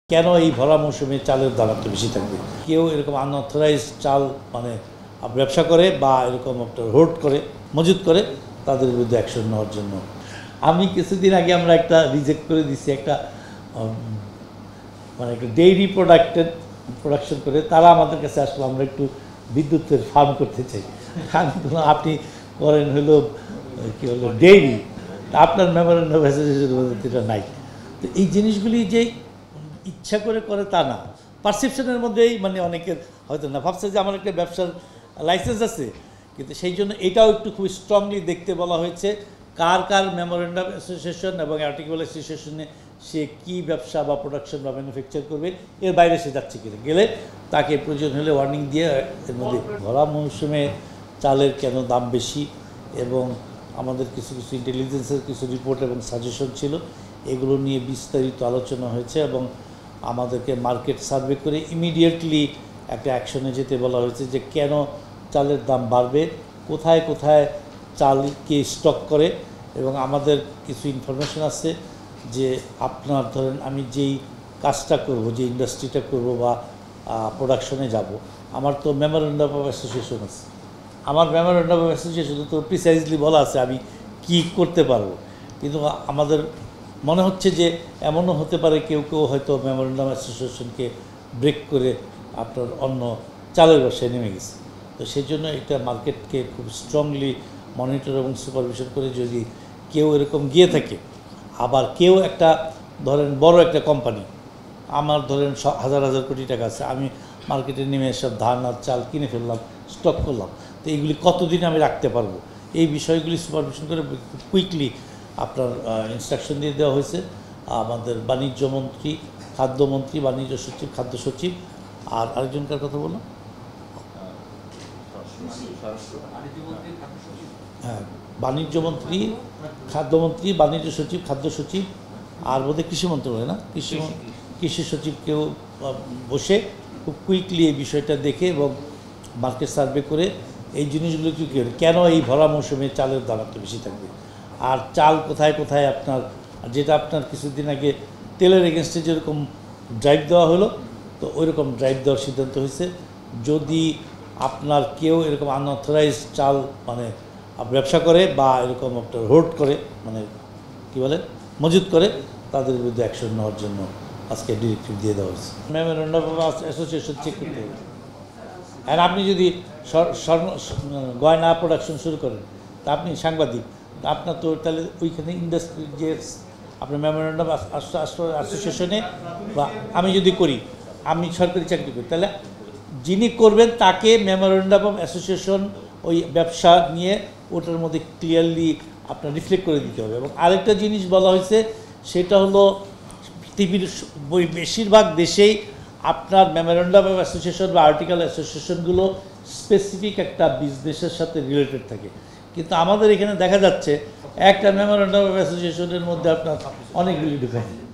কেন এই ভরা মৌসুমে চালের দাম একটু বেশি থাকবে? কেউ এরকম আনঅথরাইজ চাল মানে ব্যবসা করে বা এরকম একটা হোল্ড করে মজুত করে, তাদের বিরুদ্ধে অ্যাকশন নেওয়ার জন্য। আমি কিছুদিন আগে আমরা একটা রিজেক্ট করে দিচ্ছি, একটা মানে একটা ডেইরি প্রোডাকশন করে তারা আমাদের কাছে আসলে আমরা একটু বিদ্যুতের ফার্ম করতে চাই। আমি বললাম আপনি করেন হলো কী হলো ডেইরি, আপনার মেমোরেন্ডাম এটা নাই। তো এই জিনিসগুলি যে ইচ্ছা করে করে তা না, পারসেপশনের মধ্যেই মানে অনেকের হয়তো না ভাবছে যে আমার একটা ব্যবসার লাইসেন্স আছে, কিন্তু সেই জন্য এটাও একটু খুব স্ট্রংলি দেখতে বলা হয়েছে কার কার মেমোরেন্ডাম অ্যাসোসিয়েশন এবং আর্টিকেল অ্যাসোসিয়েশনে সে কী ব্যবসা বা প্রোডাকশন বা ম্যানুফ্যাকচার করবে, এর বাইরে সে যাচ্ছে কিনা, গেলে তাকে প্রয়োজন হলে ওয়ার্নিং দিয়ে এর মধ্যে। ভরা মৌসুমে চালের কেন দাম বেশি এবং আমাদের কিছু কিছু ইন্টেলিজেন্সের কিছু রিপোর্ট এবং সাজেশন ছিল, এগুলো নিয়ে বিস্তারিত আলোচনা হয়েছে এবং আমাদেরকে মার্কেট সার্ভে করে ইমিডিয়েটলি একটা অ্যাকশনে যেতে বলা হয়েছে যে কেন চালের দাম বাড়বে, কোথায় কোথায় চালকে স্টক করে। এবং আমাদের কিছু ইনফরমেশন আছে যে আপনার ধরেন আমি যেই কাজটা করব, যে ইন্ডাস্ট্রিটা করব বা প্রোডাকশনে যাব, আমার তো মেমোরেন্ডাম অফ অ্যাসোসিয়েশন আছে। আমার মেমোরেন্ডাম অফ অ্যাসোসিয়েশনে তো প্রিসাইজলি বলা আছে আমি কি করতে পারবো, কিন্তু আমাদের মনে হচ্ছে যে এমনও হতে পারে কেউ কেউ হয়তো মেমোরেন্ডাম অ্যাসোসিয়েশনকে ব্রেক করে আপনার অন্য চালের ব্যবসায় নেমে গেছে। তো সেই জন্য এটা মার্কেটকে খুব স্ট্রংলি মনিটর এবং সুপারভিশন করে যদি কেউ এরকম গিয়ে থাকে, আবার কেউ একটা ধরেন বড় একটা কোম্পানি, আমার ধরেন হাজার হাজার কোটি টাকা আছে, আমি মার্কেটে নেমে সব ধান আর চাল কিনে ফেললাম, স্টক করলাম, তো এইগুলি কতদিন আমি রাখতে পারবো, এই বিষয়গুলি সুপারভিশন করে কুইকলি আপনার ইনস্ট্রাকশন দিয়ে দেওয়া হয়েছে। আমাদের বাণিজ্য মন্ত্রী, খাদ্যমন্ত্রী, বাণিজ্য সচিব, খাদ্য সচিব, আর আরেকজনকার কথা বললাম, হ্যাঁ, বাণিজ্য মন্ত্রী, খাদ্যমন্ত্রী, বাণিজ্য সচিব, খাদ্য সচিব, আর বোধহয় কৃষি মন্ত্রণালয় না, কৃষি সচিবকেও বসে খুব কুইকলি এই বিষয়টা দেখে এবং মার্কেট সার্ভে করে এই জিনিসগুলো কী করে কেন এই ভরা মৌসুমে চালের দাম একটু বেশি থাকবে, আর চাল কোথায় কোথায় আপনার, যেটা আপনার কিছুদিন আগে তেলের এগেনস্টে যেরকম ড্রাইভ দেওয়া হলো, তো ওই রকম ড্রাইভ দেওয়ার সিদ্ধান্ত হয়েছে। যদি আপনার কেউ এরকম আনঅথরাইজ চাল মানে ব্যবসা করে বা এরকম আপনার হোল্ড করে মানে কী বলে মজুত করে, তাদের বিরুদ্ধে অ্যাকশন নেওয়ার জন্য আজকে ডিরেক্টিভ দিয়ে দেওয়া হয়েছে। মেমোরেন্ডাম অফ অ্যাসোসিয়েশন চেক করতে হবে। আর আপনি যদি গয়না প্রোডাকশন শুরু করেন, তা আপনি সাংবাদিক, আপনার তো তাহলে ওইখানে ইন্ডাস্ট্রি যে আপনার মেমোরেন্ডাম অ্যাসোসিয়েশনে বা আমি যদি করি, আমি সরকারি চাকরি করি, তাহলে যিনি করবেন তাকে মেমোরেন্ডাম অফ অ্যাসোসিয়েশন ওই ব্যবসা নিয়ে ওটার মধ্যে ক্লিয়ারলি আপনার রিফ্লেক্ট করে দিতে হবে। এবং আরেকটা জিনিস বলা হয়েছে, সেটা হলো পৃথিবীর বেশিরভাগ দেশেই আপনার মেমোরেন্ডাম অফ অ্যাসোসিয়েশন বা আর্টিকেল অ্যাসোসিয়েশনগুলো স্পেসিফিক একটা বিজনেসের সাথে রিলেটেড থাকে, কিন্তু আমাদের এখানে দেখা যাচ্ছে একটা মেমোরেন্ডাম অফ অ্যাসোসিয়েশনের মধ্যে আপনার অনেকগুলি ঢুকায়।